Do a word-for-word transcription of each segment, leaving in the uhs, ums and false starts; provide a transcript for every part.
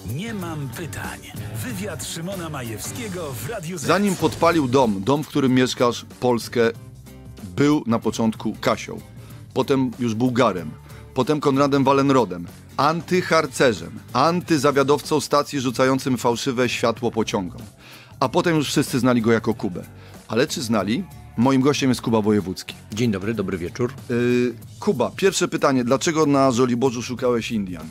Nie mam pytań. Wywiad Szymona Majewskiego w Radiu Z. Zanim podpalił dom, dom, w którym mieszkasz, Polskę, był na początku Kasią, potem już Bułgarem, potem Konradem Wallenrodem, antyharcerzem, antyzawiadowcą stacji rzucającym fałszywe światło pociągom. A potem już wszyscy znali go jako Kubę. Ale czy znali? Moim gościem jest Kuba Wojewódzki. Dzień dobry, dobry wieczór. Yy, Kuba, pierwsze pytanie. Dlaczego na Żoliborzu szukałeś Indian?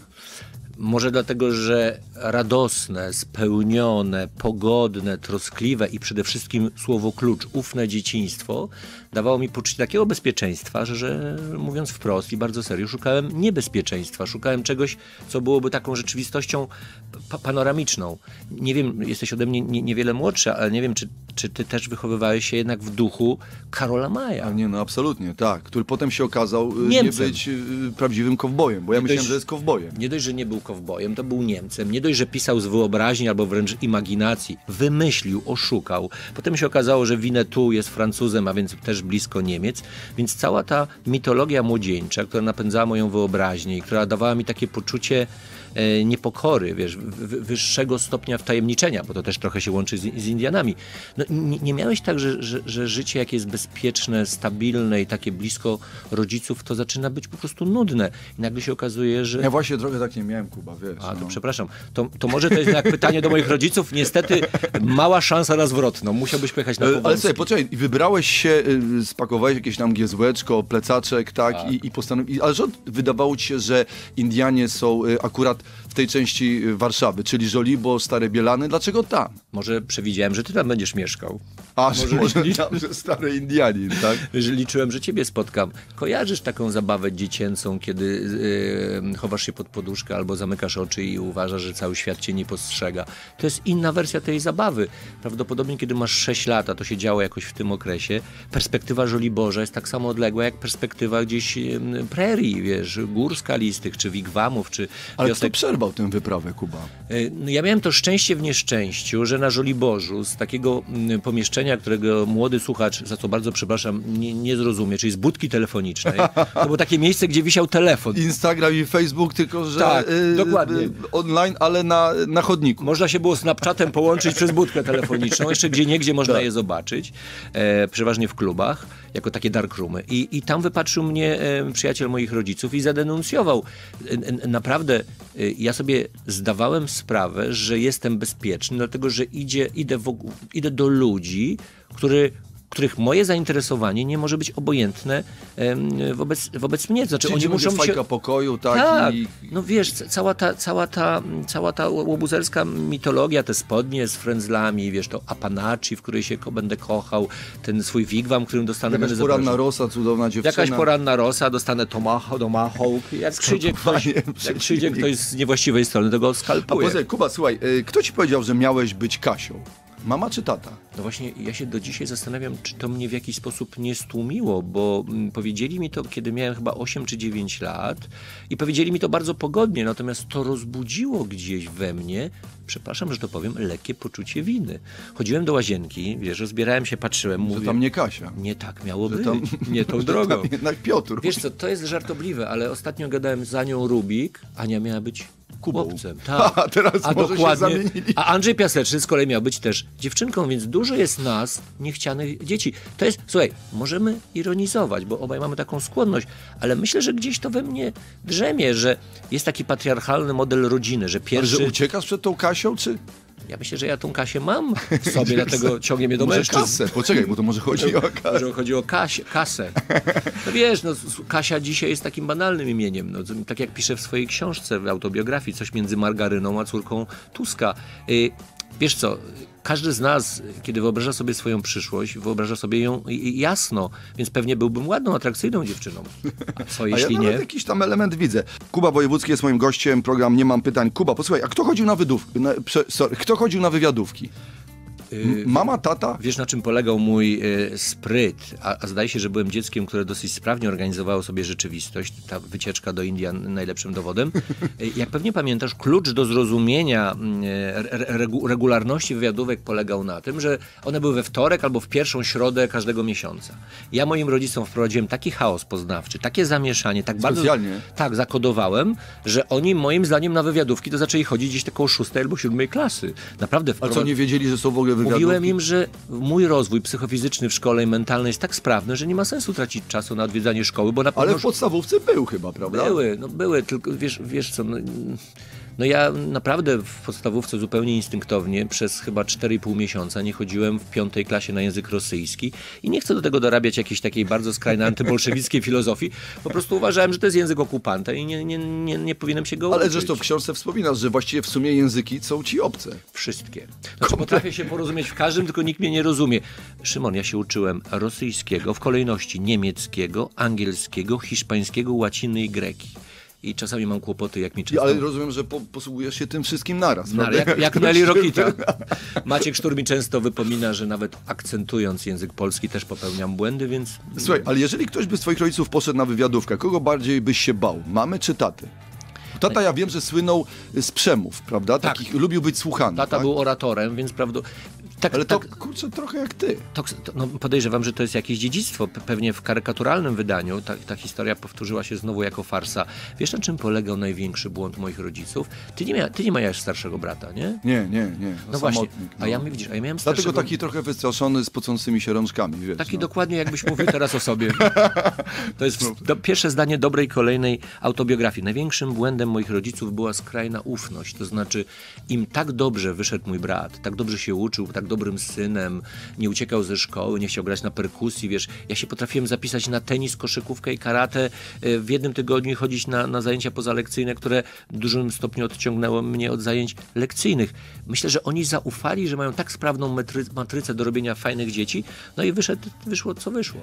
Może dlatego, że radosne, spełnione, pogodne, troskliwe i przede wszystkim słowo klucz, ufne dzieciństwo dawało mi poczucie takiego bezpieczeństwa, że, że mówiąc wprost i bardzo serio, szukałem niebezpieczeństwa, szukałem czegoś, co byłoby taką rzeczywistością pa panoramiczną. Nie wiem, jesteś ode mnie nie, niewiele młodszy, ale nie wiem, czy, czy ty też wychowywałeś się jednak w duchu Karola Maja. A nie, no absolutnie, tak. Który potem się okazał y, Niemcem. nie być y, prawdziwym kowbojem, bo ja Nie myślałem, dość- że jest kowbojem. Nie dość, że nie był kowbojem, to był Niemcem. Nie dość, że pisał z wyobraźni albo wręcz imaginacji. Wymyślił, oszukał. Potem się okazało, że Winnetou jest Francuzem, a więc też blisko Niemiec. Więc cała ta mitologia młodzieńcza, która napędzała moją wyobraźnię i która dawała mi takie poczucie e, niepokory, wiesz, w, w, wyższego stopnia wtajemniczenia, bo to też trochę się łączy z, z Indianami. No, nie, nie miałeś tak, że, że, że życie jak jest bezpieczne, stabilne i takie blisko rodziców, to zaczyna być po prostu nudne. I nagle się okazuje, że... Ja właśnie trochę tak nie miałem, Kuba, wiesz. A, to no. przepraszam. To, to może to jest jak pytanie do moich rodziców. Niestety mała szansa na zwrotną. Musiałbyś pojechać na Ale, Powązki. ale słuchaj, poczekaj, i wybrałeś się, y, spakowałeś jakieś tam giezłeczko, plecaczek, tak, Tak. i, i postanowiłeś, ale że wydawało ci się, że Indianie są y, akurat w tej części y, Warszawy, czyli Żolibor, Stare Bielany, dlaczego tam? Może przewidziałem, że ty tam będziesz mieszkał. A, może, może liczy- tam, że stary Indianin, tak? Że liczyłem, że ciebie spotkam. Kojarzysz taką zabawę dziecięcą, kiedy yy, chowasz się pod poduszkę albo zamykasz oczy i uważasz, że cały świat cię nie postrzega. To jest inna wersja tej zabawy. Prawdopodobnie, kiedy masz sześć lat, a to się działo jakoś w tym okresie, perspektywa Żoliborza jest tak samo odległa, jak perspektywa gdzieś yy, prerii, wiesz, gór skalistych, czy wigwamów, czy Ale wiosek. kto przerwał tę wyprawę, Kuba? Yy, no ja miałem to szczęście w nieszczęściu, że na Żoliborzu z takiego mm, pomieszczenia, którego młody słuchacz, za co bardzo przepraszam, nie, nie zrozumie, czyli z budki telefonicznej. To było takie miejsce, gdzie wisiał telefon. Instagram i Facebook, tylko że Tak, dokładnie. y, online, ale na, na chodniku. Można się było Snapchatem połączyć przez budkę telefoniczną, jeszcze gdzie niegdzie można Tak. je zobaczyć, e, przeważnie w klubach, jako takie darkroomy. I, i tam wypatrzył mnie e, przyjaciel moich rodziców i zadenuncjował. E, e, naprawdę e, ja sobie zdawałem sprawę, że jestem bezpieczny, dlatego że idzie, idę, w, ogó- idę do ludzi, który których moje zainteresowanie nie może być obojętne em, wobec, wobec mnie. Znaczy, Czyli oni muszą fajka się... pokoju, tak? Tak, I... no wiesz, ca- cała ta, cała ta, cała ta łobuzerska mitologia, te spodnie z frędzlami, wiesz, to Apanachi, w której się ko- będę kochał, ten swój wigwam, którym dostanę Jakaś będę poranna zapraszał. rosa, cudowna dziewczyna. Jakaś poranna rosa, dostanę tomahawk, tomahawk. Jak przyjdzie ktoś, Skalpowaniem jak przyjdzie ktoś z niewłaściwej strony, to go A skalpuje. poza Kuba, słuchaj, y, kto ci powiedział, że miałeś być Kasią? Mama czy tata? No właśnie, ja się do dzisiaj zastanawiam, czy to mnie w jakiś sposób nie stłumiło, bo mm, powiedzieli mi to, kiedy miałem chyba osiem czy dziewięć lat i powiedzieli mi to bardzo pogodnie, natomiast to rozbudziło gdzieś we mnie, przepraszam, że to powiem, lekkie poczucie winy. Chodziłem do łazienki, wiesz, rozbierałem się, patrzyłem, Że mówię... tam nie Kasia. Nie tak miało Że być, tam- nie tą Że drogą. tam jednak Piotr. Wiesz co, to jest żartobliwe, ale ostatnio gadałem z Anią Rubik, Ania miała być Kubą. chłopcem. Tak. A teraz A może się dokładnie. zamienili. A Andrzej Piaseczny z kolei miał być też dziewczynką, więc dużo jest nas, niechcianych dzieci. To jest, słuchaj, możemy ironizować, bo obaj mamy taką skłonność, ale myślę, że gdzieś to we mnie drzemie, że jest taki patriarchalny model rodziny, że Ale pierwszy... że uciekasz przed tą Kasią, czy... Ja myślę, że ja tą Kasię mam w sobie, dlatego ciągnie mnie do Może mężczyzn. kasę? Poczekaj, bo to może chodzi o kasę. Może chodzi o Kasię, kasę. No wiesz, no, Kasia dzisiaj jest takim banalnym imieniem. No, tak jak pisze w swojej książce, w autobiografii, coś między margaryną a córką Tuska. Y, wiesz co, każdy z nas, kiedy wyobraża sobie swoją przyszłość, wyobraża sobie ją jasno, więc pewnie byłbym ładną, atrakcyjną dziewczyną. A co A jeśli ja nie? nawet jakiś tam element widzę. Kuba Wojewódzki jest moim gościem, program Nie mam pytań. Kuba, posłuchaj, a kto chodził na wydówki? Na, prze, sorry, kto chodził na wywiadówki? M- Mama, tata? Wiesz, na czym polegał mój y, spryt, a, a zdaje się, że byłem dzieckiem, które dosyć sprawnie organizowało sobie rzeczywistość. Ta wycieczka do Indian najlepszym dowodem. Y, jak pewnie pamiętasz, klucz do zrozumienia y, re, regu, regularności wywiadówek polegał na tym, że one były we wtorek albo w pierwszą środę każdego miesiąca. Ja moim rodzicom wprowadziłem taki chaos poznawczy, takie zamieszanie, tak bardzo Specjalnie? tak zakodowałem, że oni moim zdaniem na wywiadówki to zaczęli chodzić gdzieś koło szóstej albo siódmej klasy. Naprawdę A co, nie wiedzieli, że są w ogóle wywiadówki? Mówiłem im, że mój rozwój psychofizyczny w szkole i mentalny jest tak sprawny, że nie ma sensu tracić czasu na odwiedzanie szkoły, bo na pewno... Ale w podstawówce był chyba, prawda? Były, no były, tylko wiesz, wiesz co... No, no ja naprawdę w podstawówce zupełnie instynktownie przez chyba cztery i pół miesiąca nie chodziłem w piątej klasie na język rosyjski i nie chcę do tego dorabiać jakiejś takiej bardzo skrajnej antybolszewickiej filozofii. Po prostu uważałem, że to jest język okupanta i nie, nie, nie, nie powinienem się go Ale uczyć. zresztą w książce wspominasz, że właściwie w sumie języki są ci obce. Wszystkie. Znaczy, potrafię się porozumieć w każdym, tylko nikt mnie nie rozumie. Szymon, ja się uczyłem rosyjskiego w kolejności niemieckiego, angielskiego, hiszpańskiego, łaciny i greki. I czasami mam kłopoty, jak mi często... Ale rozumiem, że po, posługujesz się tym wszystkim naraz, No, prawda? jak, jak Nelly Rokita. Maciek Sztur mi często wypomina, że nawet akcentując język polski też popełniam błędy, więc... Słuchaj, ale jeżeli ktoś by z twoich rodziców poszedł na wywiadówkę, kogo bardziej byś się bał? Mamy czy taty? Tata, ja wiem, że słynął z przemów, prawda? Tak. Takich, lubił być słuchany. Tata tak? był oratorem, więc prawda... Tak, Ale to, tak, kurczę, trochę jak ty. to, to, no podejrzewam, że to jest jakieś dziedzictwo. Pe- Pewnie w karykaturalnym wydaniu ta, ta historia powtórzyła się znowu jako farsa. Wiesz, na czym polegał największy błąd moich rodziców? Ty nie, mia- ty nie miałeś starszego brata, nie? Nie, nie, nie. No, No właśnie. samotnik. A ja, widzisz, a ja miałem Dlatego starszego... taki trochę wystraszony z pocącymi się rączkami, wiesz. Taki no. dokładnie, jakbyś mówił teraz o sobie. To jest w- do, pierwsze zdanie dobrej, kolejnej autobiografii. Największym błędem moich rodziców była skrajna ufność. To znaczy, im tak dobrze wyszedł mój brat, tak dobrze się uczył, tak dobrym synem, nie uciekał ze szkoły, nie chciał grać na perkusji, wiesz, ja się potrafiłem zapisać na tenis, koszykówkę i karate y, w jednym tygodniu i chodzić na, na zajęcia pozalekcyjne, które w dużym stopniu odciągnęło mnie od zajęć lekcyjnych. Myślę, że oni zaufali, że mają tak sprawną metry, matrycę do robienia fajnych dzieci, no i wyszedł, wyszło co wyszło.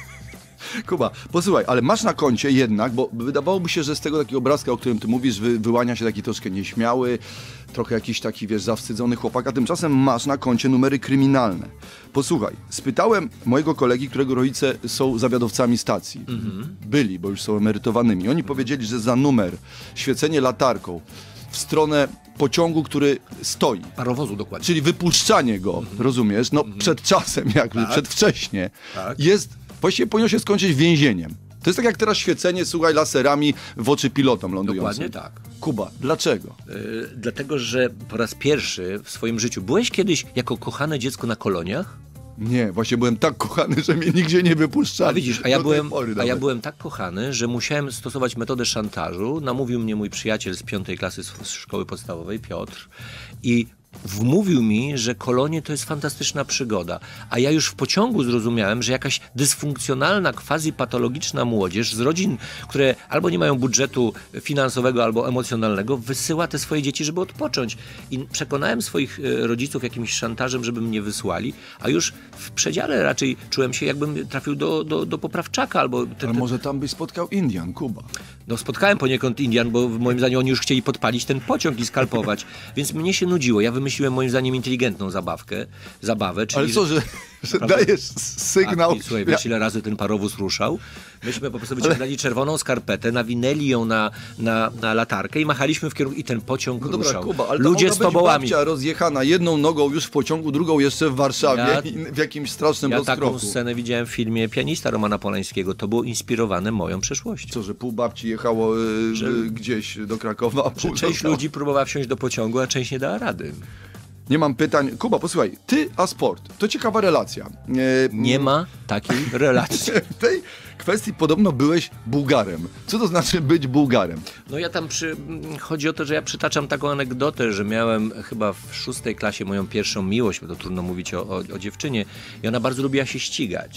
Kuba, posłuchaj, ale masz na koncie jednak, bo wydawałoby się, że z tego takiego obrazka, o którym ty mówisz, wy, wyłania się taki troszkę nieśmiały, trochę jakiś taki, wiesz, zawstydzony chłopak, a tymczasem masz na koncie numery kryminalne. Posłuchaj, spytałem mojego kolegi, którego rodzice są zawiadowcami stacji. Mhm. Byli, bo już są emerytowanymi. Oni powiedzieli, że za numer świecenie latarką w stronę pociągu, który stoi, Parowozu dokładnie. czyli wypuszczanie go, mhm. rozumiesz, no mhm. przed czasem, jakby Tak. przedwcześnie, Tak. jest, właściwie powinno się skończyć więzieniem. To jest tak jak teraz świecenie, słuchaj, laserami w oczy pilotom lądującym. Dokładnie tak. Kuba, dlaczego? Yy, dlatego, że po raz pierwszy w swoim życiu byłeś kiedyś jako kochane dziecko na koloniach? Nie, właśnie byłem tak kochany, że mnie nigdzie nie wypuszczali. A widzisz, a ja, Do tej byłem, pory a ja nawet. byłem tak kochany, że musiałem stosować metodę szantażu. Namówił mnie mój przyjaciel z piątej klasy z z szkoły podstawowej, Piotr, i wmówił mi, że kolonie to jest fantastyczna przygoda. A ja już w pociągu zrozumiałem, że jakaś dysfunkcjonalna, quasi-patologiczna młodzież z rodzin, które albo nie mają budżetu finansowego, albo emocjonalnego, wysyła te swoje dzieci, żeby odpocząć. I przekonałem swoich e, rodziców jakimś szantażem, żeby mnie wysłali, a już w przedziale raczej czułem się, jakbym trafił do, do, do poprawczaka, albo... Te, Ale te, może tam byś spotkał Indian, Kuba. no spotkałem poniekąd Indian, bo moim zdaniem oni już chcieli podpalić ten pociąg i skalpować, więc mnie się nudziło. Ja wymyśliłem moim zdaniem inteligentną zabawkę, zabawę, czyli... Ale co, że, że dajesz sygnał... A, i słuchaj, wiesz ile razy ten parowóz ruszał? Myśmy po prostu wyciągnęli czerwoną skarpetę, nawinęli ją na, na, na latarkę i machaliśmy w kierunku i ten pociąg No dobra, ruszał. Kuba, ale Ludzie to z mogła być tobołami. babcia rozjechana jedną nogą już w pociągu, drugą jeszcze w Warszawie Ja- i w jakimś strasznym Ja rozkroku. taką scenę widziałem w filmie Pianista Romana Polańskiego. To było inspirowane moją przeszłością. Co, że pół babci jechało y, Że- y, gdzieś do Krakowa, a pół Że część zostało. ludzi próbowała wsiąść do pociągu, a część nie dała rady. Nie mam pytań. Kuba, posłuchaj, ty a sport. To ciekawa relacja. E, Nie ma takiej relacji. W tej kwestii podobno byłeś Bułgarem. Co to znaczy być Bułgarem? No ja tam przy... Chodzi o to, że ja przytaczam taką anegdotę, że miałem chyba w szóstej klasie moją pierwszą miłość, bo to trudno mówić o, o, o dziewczynie i ona bardzo lubiła się ścigać.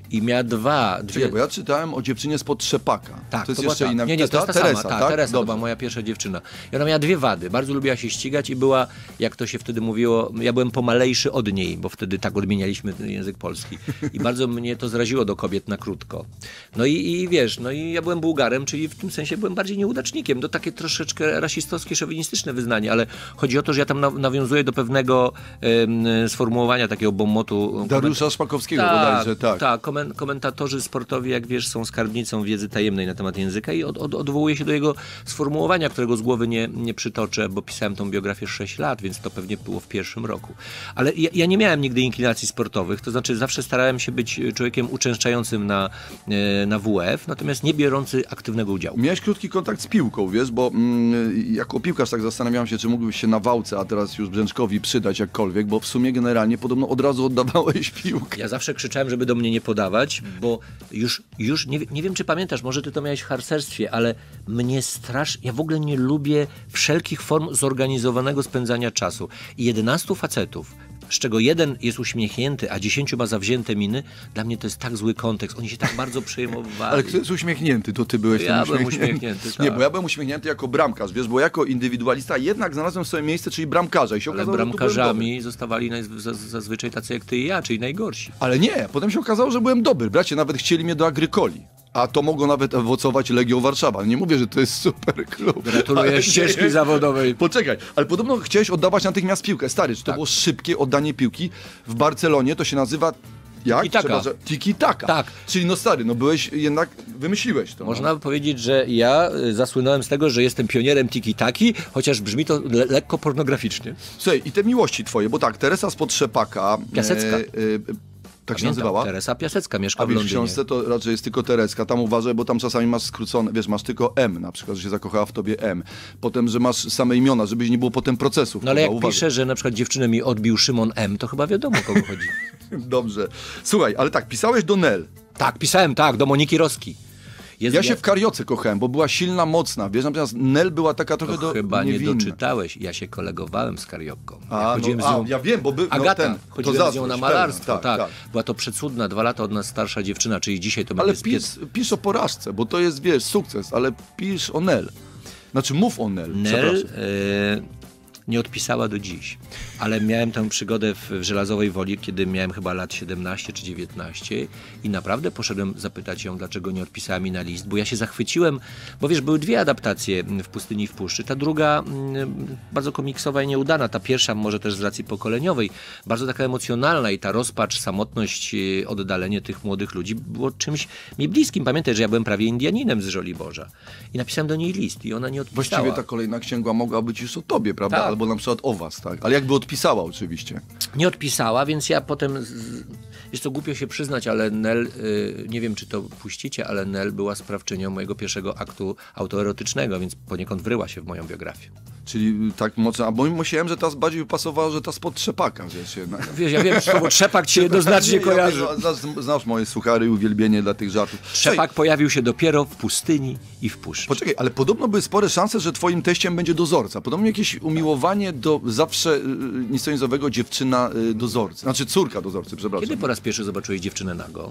i miała dwa, dwie... Czekaj, bo ja czytałem o dziewczynie spod Trzepaka. Tak, to jest była jeszcze ta. inna. Nie, nie, to jest ta Teresa, sama. Ta, tak? Teresa to Dobrze. była moja pierwsza dziewczyna. I ona miała dwie wady. Bardzo lubiła się ścigać i była, jak to się wtedy mówiło, ja byłem pomalejszy od niej, bo wtedy tak odmienialiśmy język polski. I bardzo mnie to zraziło do kobiet na krótko. No i, i wiesz, no i ja byłem Bułgarem, czyli w tym sensie byłem bardziej nieudacznikiem. To takie troszeczkę rasistowskie, szowinistyczne wyznanie, ale chodzi o to, że ja tam na, nawiązuję do pewnego um, sformułowania takiego bomotu. Dariusza Szpakowskiego Tak, bodajże, tak. tak, komen- komentatorzy sportowi, jak wiesz, są skarbnicą wiedzy tajemnej na temat języka i od, od, odwołuję się do jego sformułowania, którego z głowy nie, nie przytoczę, bo pisałem tą biografię sześć lat, więc to pewnie było w pierwszym roku. Ale ja, ja nie miałem nigdy inklinacji sportowych, to znaczy zawsze starałem się być człowiekiem uczęszczającym na, na W F, natomiast nie biorący aktywnego udziału. Miałeś krótki kontakt z piłką, wiesz, bo mm, jako piłkarz tak zastanawiałem się, czy mógłbyś się na Wałce, a teraz już Brzęczkowi przydać jakkolwiek, bo w sumie generalnie podobno od razu oddawałeś piłkę. Ja zawsze krzyczałem, żeby do mnie nie podawać, bo już, już nie, nie wiem, czy pamiętasz, może ty to miałeś w harcerstwie, ale mnie strasznie, ja w ogóle nie lubię wszelkich form zorganizowanego spędzania czasu. I jedenastu facetów, z czego jeden jest uśmiechnięty, a dziesięciu ma zawzięte miny, dla mnie to jest tak zły kontekst. Oni się tak bardzo przejmowali. Ale kto jest uśmiechnięty, to ty byłeś Ja ten byłem uśmiechnięty. uśmiechnięty, Nie, tak. bo ja byłem uśmiechnięty jako bramkarz, wiesz, bo jako indywidualista jednak znalazłem swoje miejsce, czyli bramkarza. I się Ale okazało, że tu byłem dobry. bramkarzami zostawali naj- za- zazwyczaj tacy jak ty i ja, czyli najgorsi. Ale nie, potem się okazało, że byłem dobry. Bracie, nawet chcieli mnie do Agrykoli. A to mogło nawet owocować Legią Warszawa. Nie mówię, że to jest super klub. Gratuluję Ale ścieżki nie. zawodowej. Poczekaj, ale podobno chciałeś oddawać natychmiast piłkę. Stary, czy to Tak. było szybkie oddanie piłki? W Barcelonie to się nazywa... Jak? Tiki-taka. Trzeba, że- Tiki-taka. Tak. Czyli no stary, no byłeś jednak, wymyśliłeś to. Można by powiedzieć, że ja y, zasłynąłem z tego, że jestem pionierem tiki-taki, chociaż brzmi to le- lekko pornograficznie. Słuchaj, i te miłości twoje, bo tak, Teresa spod Trzepaka... Piasecka. E, e, tak się Pamiętam, nazywała? Teresa Piasecka mieszka A w w Londynie. książce to raczej jest tylko Tereska. Tam uważaj, bo tam czasami masz skrócone, wiesz, masz tylko M na przykład, że się zakochała w tobie M. Potem, że masz same imiona, żebyś nie było potem procesów. No ale jak kurwa, uważaj. piszę, że na przykład dziewczynę mi odbił Szymon M., to chyba wiadomo, o kogo chodzi. Dobrze. Słuchaj, ale tak, pisałeś do Nel. Tak, pisałem, tak, do Moniki Roski. Jest Ja się w Karioce kochałem, bo była silna, mocna. Wiesz, natomiast Nel była taka trochę to do chyba nie niewinna. doczytałeś. Ja się kolegowałem z Kariopką. Ja A, chodziłem no, z nią... a, ja wiem, bo by, no, Agata, ten, chodziłem to z nią na zazdrość, malarstwo, pewnie, tak, Była to przecudna, dwa lata od nas starsza dziewczyna, czyli dzisiaj to Ale będzie... pisz, pisz o porażce, bo to jest, wiesz, sukces, ale pisz o Nel. Znaczy mów o Nel, Nel przepraszam. e, nie odpisała do dziś, ale miałem tę przygodę w, w Żelazowej Woli, kiedy miałem chyba lat siedemnaście czy dziewiętnaście i naprawdę poszedłem zapytać ją, dlaczego nie odpisała mi na list, bo ja się zachwyciłem, bo wiesz, były dwie adaptacje w Pustyni i w Puszczy. Ta druga mm, bardzo komiksowa i nieudana, ta pierwsza może też z racji pokoleniowej, bardzo taka emocjonalna i ta rozpacz, samotność, e, oddalenie tych młodych ludzi było czymś mi bliskim. Pamiętaj, że ja byłem prawie Indianinem z Żoliborza i napisałem do niej list i ona nie odpisała. Właściwie ta kolejna księga mogła być już o tobie, prawda? Tak. Albo na przykład o was, tak? Ale jakby odpisała oczywiście. Nie odpisała, więc ja potem, z- jest to głupio się przyznać, ale Nel, y, nie wiem czy to puścicie, ale Nel była sprawczynią mojego pierwszego aktu autoerotycznego, więc poniekąd wryła się w moją biografię. Czyli tak mocno, a bo myślałem, że ta bardziej wypasowała, że ta spod Trzepaka, wiesz, jednak. Wiesz, ja wiem, słowo trzepak ci jednoznacznie Nie, ja- kojarzy. ja- Znasz, znasz moje suchary i uwielbienie dla tych żartów. Trzepak pojawił się dopiero w pustyni i w puszczy. Poczekaj, ale podobno były spore szanse, że twoim teściem będzie dozorca. Podobno jakieś umiłowanie do zawsze y, niesądzowego dziewczyna y, dozorcy. Znaczy córka dozorcy, przepraszam. Kiedy po raz pierwszy zobaczyłeś dziewczynę nago?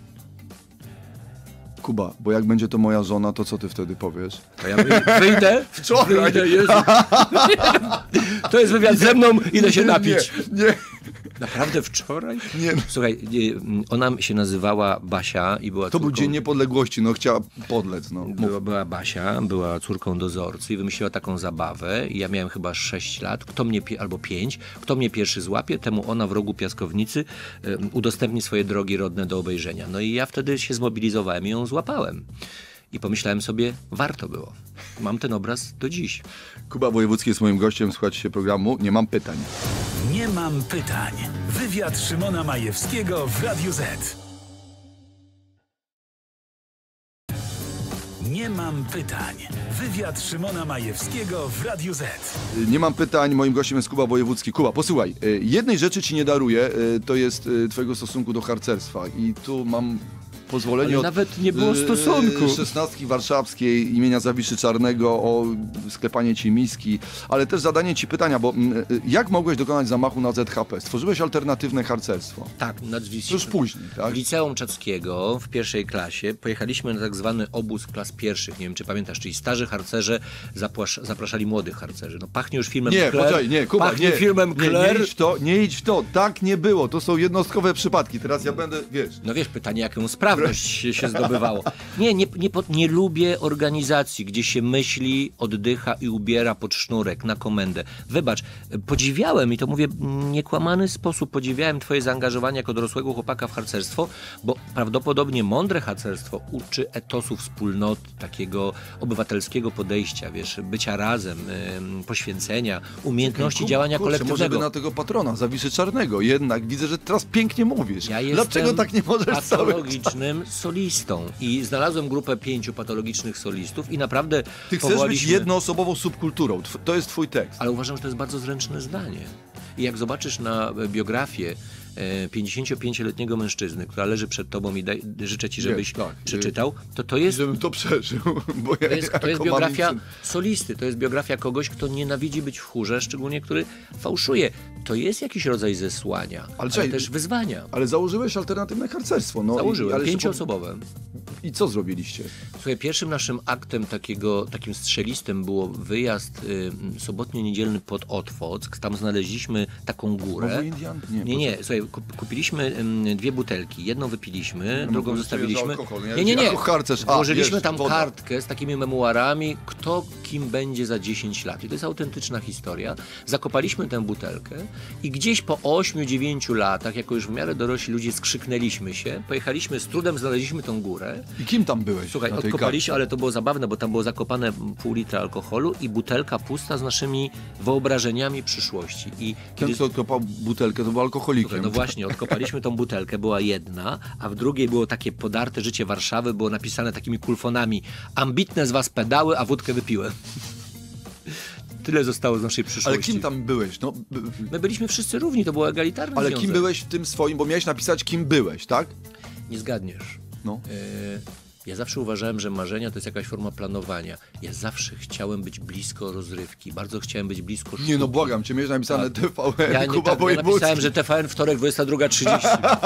Kuba, bo jak będzie to moja żona, to co ty wtedy powiesz? To ja wy- wyjdę, Wczoraj. wyjdę, Jezu. To jest wywiad ze mną, idę się napić. Nie, nie. Naprawdę wczoraj? Nie. Słuchaj, nie, ona się nazywała Basia i była To był córką... Dzień Niepodległości, no chciała podlec, no. Mów. Była, była Basia, była córką dozorcy i wymyśliła taką zabawę i ja miałem chyba sześć lat, kto mnie, pie- albo pięć, kto mnie pierwszy złapie, temu ona w rogu piaskownicy um, udostępni swoje drogi rodne do obejrzenia. No i ja wtedy się zmobilizowałem i ją złapałem. I pomyślałem sobie, warto było. Mam ten obraz do dziś. Kuba Wojewódzki jest moim gościem, słuchajcie się programu. Nie mam pytań. Nie mam pytań. Wywiad Szymona Majewskiego w Radiu Z. Nie mam pytań. Wywiad Szymona Majewskiego w Radiu Z. Nie mam pytań, moim gościem jest Kuba Wojewódzki. Kuba, posłuchaj, y, jednej rzeczy ci nie daruję, y, to jest y, twojego stosunku do harcerstwa. I tu mam pozwolenie Ale od nawet nie było y, stosunku. szesnastki warszawskiej imienia Zawiszy Czarnego o sklepanie ci miski, ale też zadanie ci pytania, bo y, jak mogłeś dokonać zamachu na Z H P? Stworzyłeś alternatywne harcerstwo. Tak, nazwisko. Już później, tak? W liceum Czackiego w pierwszej klasie pojechaliśmy na tak zwany obóz klas pierwszych, nie wiem czy pamiętasz, czyli starzy harcerze zapłasz, zapraszali młodych harcerzy. No pachnie już filmem Nie, Kler. poczekaj, nie, Kuba, pachnie nie, filmem nie, Kler. nie idź w to, nie idź w to, tak nie było, to są jednostkowe przypadki, teraz ja będę, wiesz... No wiesz, pytanie, jaką sprawność się, się zdobywało. Nie, nie, nie, po- nie lubię organizacji, gdzie się myśli, oddycha i ubiera pod sznurek na komendę. Wybacz, podziwiałem i to mówię w niekłamany sposób, podziwiałem twoje zaangażowanie jako dorosłego chłopaka w harcerstwo, bo prawdopodobnie mądre harcerstwo uczy etosu wspólnoty, takiego obywatelskiego podejścia, wiesz, bycia razem, ym, poświęcenia, umiejętności Kuba, działania kurczę, może by kolektywnego. na tego patrona, Zawiszy Czarnego, jednak widzę, że teraz pięknie mówisz. Ja Dlaczego jestem tak nie możesz cały czas? patologicznym solistą i znalazłem grupę pięciu patologicznych solistów i naprawdę Ty chcesz być powołaliśmy... jednoosobową subkulturą, Tw- to jest twój tekst. Ale uważam, że to jest bardzo zręczne zdanie. I jak zobaczysz na biografię e, pięćdziesięciopięcioletniego mężczyzny, która leży przed tobą i daj, życzę ci, żebyś tak. przeczytał, to to jest, Żebym to przeżył, bo ja to jest, to jest jako biografia mamiczyn- solisty, to jest biografia kogoś, kto nienawidzi być w chórze, szczególnie który fałszuje. To jest jakiś rodzaj zesłania, ale, Ale czekaj, też wyzwania. Ale założyłeś alternatywne harcerstwo. No, i, Założyłem, ale pięcioosobowe. I co zrobiliście? Słuchaj, pierwszym naszym aktem takiego, takim strzelistym było wyjazd y, sobotnio-niedzielny pod Otwock. Tam znaleźliśmy taką górę. Znowu Indian? Nie, Nie, nie, słuchaj, kup, kupiliśmy ym, dwie butelki. Jedną wypiliśmy, No, drugą bo zostawiliśmy. że alkohol, nie? Nie, nie, nie. Jako harcerz. A, Włożyliśmy wiesz, tam woda. kartkę z takimi memuarami, kto kim będzie za dziesięć lat. I to jest autentyczna historia. Zakopaliśmy tę butelkę i gdzieś po ośmiu, dziewięciu latach, jako już w miarę dorośli ludzie, skrzyknęliśmy się, pojechaliśmy z trudem, znaleźliśmy tą górę. I kim tam byłeś? Słuchaj, na tej odkopaliśmy, kartce? ale to było zabawne, bo tam było zakopane pół litra alkoholu i butelka pusta z naszymi wyobrażeniami przyszłości. I Ten, kiedy... kto odkopał butelkę, to był alkoholikiem. Słuchaj, no właśnie, odkopaliśmy tą butelkę, była jedna, a w drugiej było takie podarte życie Warszawy, było napisane takimi kulfonami: ambitne z was pedały, a wódkę wypiłem. Tyle zostało z naszej przyszłości. Ale kim tam byłeś? No, b- My byliśmy wszyscy równi, to był egalitarny ale związek. kim byłeś w tym swoim, bo miałeś napisać, kim byłeś, tak? Nie zgadniesz. No. E, Ja zawsze uważałem, że marzenia to jest jakaś forma planowania. Ja zawsze chciałem być blisko rozrywki, bardzo chciałem być blisko sztuki. Nie no, błagam cię, miałeś napisane T V N, Ja, nie, Kuba tak, ja Wojewódzki. napisałem, że T V N wtorek dwudziesta druga trzydzieści.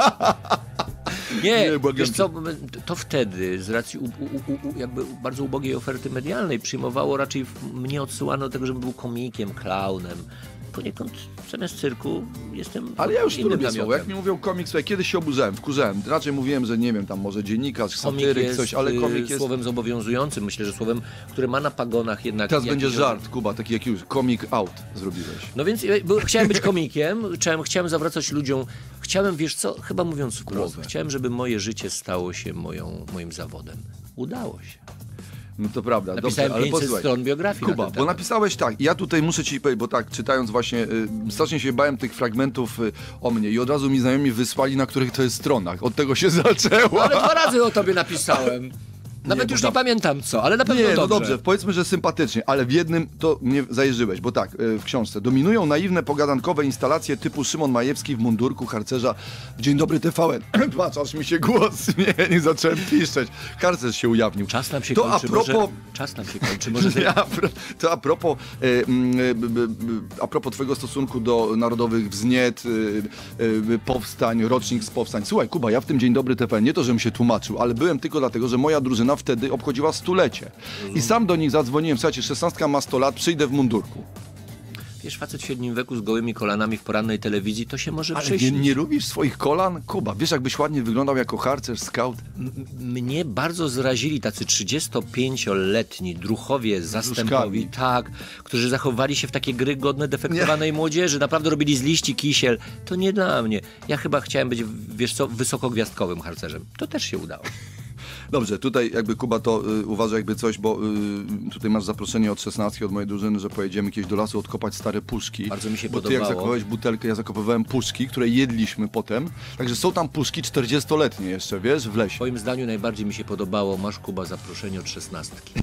Nie, Nie, błagam wiesz cię. co, to wtedy z racji u, u, u, u, jakby bardzo ubogiej oferty medialnej przyjmowało raczej, w- mnie odsyłano do tego, żebym był komikiem, klaunem. Poniekąd zamiast cyrku jestem Ale ja już tu innym lubię słowo. Jak namiotem. mi mówią komik, słuchaj, kiedyś się oburzałem, wkurzałem. Raczej mówiłem, że nie wiem, tam może dziennikarz, Komik satyryk, jest coś, ale y, komik jest... słowem zobowiązującym, myślę, że słowem, które ma na pagonach jednak... Teraz jakiś będzie rodzaj- żart, Kuba, taki jak już, komik out zrobiłeś. No więc ja był, chciałem być komikiem, chciałem, chciałem zawracać ludziom, chciałem, wiesz co, chyba mówiąc wprost, Głowę. chciałem, żeby moje życie stało się moją, moim zawodem. Udało się. No to prawda, Napisałem dobrze, ale pięćset posłuchaj. stron biografii Kuba, na ten bo temat. napisałeś tak, ja tutaj muszę ci powiedzieć, bo tak, czytając właśnie, y, strasznie się bałem tych fragmentów y, o mnie i od razu mi znajomi wysłali, na których to jest stronach. Od tego się zaczęło. Ale dwa razy o tobie napisałem. Nawet bo już tam- nie pamiętam co, ale na pewno Nie, no dobrze. dobrze, powiedzmy, że sympatycznie, ale w jednym to mnie zajeżyłeś, bo tak, y, w książce dominują naiwne, pogadankowe instalacje typu Szymon Majewski w mundurku harcerza w Dzień Dobry T V N. Patrz, aż mi się głos zmieni, zacząłem piszczeć. Harcerz się ujawnił. Czas nam się to kończy, a propos... może... Czas nam się kończy, może... Ty... Ja, pro- to a propos, e, mm, e, b, b, b, a propos twojego stosunku do narodowych wzniet, e, e, powstań, rocznik z powstań. Słuchaj, Kuba, ja w tym Dzień Dobry T V N, nie to, żebym się tłumaczył, ale byłem tylko dlatego, że moja drużyna wtedy obchodziła stulecie. I sam do nich zadzwoniłem, słuchajcie, szesnastka ma sto lat, przyjdę w mundurku. Wiesz, facet w średnim wieku z gołymi kolanami w porannej telewizji, to się może Ale przyjść. nie, nie lubisz swoich kolan? Kuba, wiesz, jakbyś ładnie wyglądał jako harcerz, scout? M- Mnie bardzo zrazili tacy trzydziestopięcioletni druchowie zastępowi, tak, którzy zachowywali się w takie gry godne defektowanej młodzi, naprawdę robili z liści kisiel. To nie dla mnie. Ja chyba chciałem być, wiesz co, wysokogwiazdkowym harcerzem. To też się udało. Dobrze, tutaj jakby Kuba to y, uważa jakby coś, bo y, tutaj masz zaproszenie od szesnastki, od mojej drużyny, że pojedziemy kiedyś do lasu odkopać stare puszki. Bardzo mi się bo ty jak podobało. zakopałeś butelkę, ja zakopywałem puszki, które jedliśmy potem. Także są tam puszki czterdziestoletnie jeszcze, wiesz, w W lesie. moim zdaniu najbardziej mi się podobało, masz Kuba zaproszenie od szesnastki.